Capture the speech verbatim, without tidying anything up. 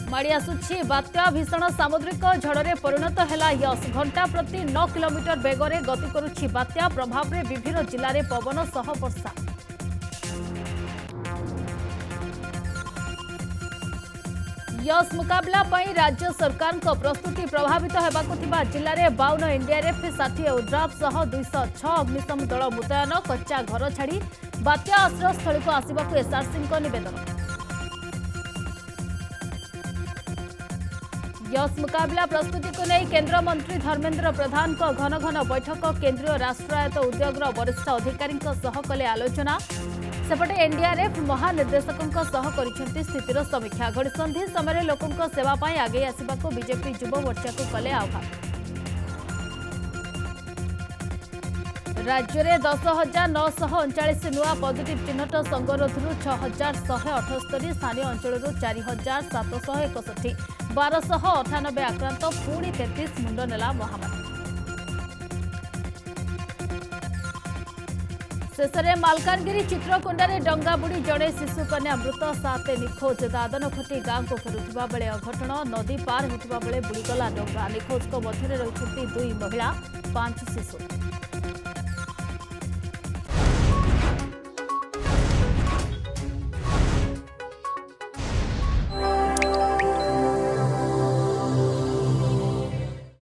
माड़ी आसुछि बात्या भीषण सामुद्रिक झड़े परिणत है यश घंटा प्रति नौ किलोमीटर बेगरे गति करुछि बात्या प्रभाव में विभिन्न जिले में पवन सह वर्षा। यश मुकाबला पई राज्य सरकार को प्रस्तुति प्रभावित होगा जिले में बावन एनडीआरएफ षाठी उड्राफ सह दुईश छह अग्निशम दल मुतयन कच्चा घर छाड़ी बात्या आश्रयस्थल को आसवाक एसआरसी नवेदन। यश मुकाबला प्रस्तुति को नहीं केंद्र मंत्री धर्मेंद्र प्रधान को घन घन बैठक केंद्रीय राष्ट्रायत्त उद्योग वरिष्ठ अधिकारी कले आलोचना सेपटे एनडीआरएफ महानिर्देशकों सह करिसेंति स्थितिर समीक्षा घड़ीसंधि समय लोकों सेवा पाई आगे आसवाक बीजेपी युव मोर्चा को कले आह्वान। राज्य में दस हजार नौश अड़चाश नुआ पॉजिटिव चिन्हट संगरोधु छह हजार शहे अठस्तरी स्थानीय अंचल चार हजार सातश एकसठी बारश अठानबे आक्रांत पुणी तेतीस मुंड नेला महामारी। शेष में मालकानगिरी चित्रकोंडारे डंगा बुड़ी जड़े शिशु कन्या मृत सात निखोज दादन खटी गांव को फेरुवा बेले अघटन नदी पार होता बेले बुड़ीगला डंगा निखोज मध्य रही दुई महिला पांच शिशु।